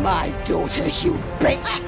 my daughter, you bitch!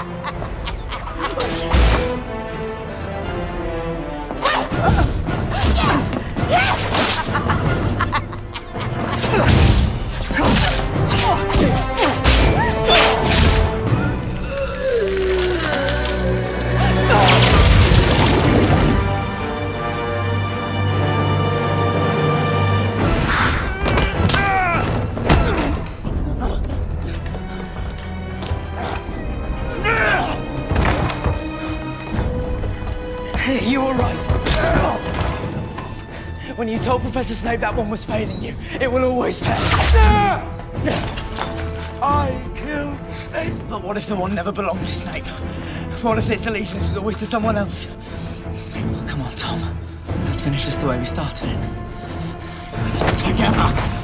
You were right. When you told Professor Snape that one was failing you, it will always pay. I killed Snape. But what if the one never belonged to Snape? What if its allegiance was always to someone else? Come on, Tom. Let's finish this the way we started. Together.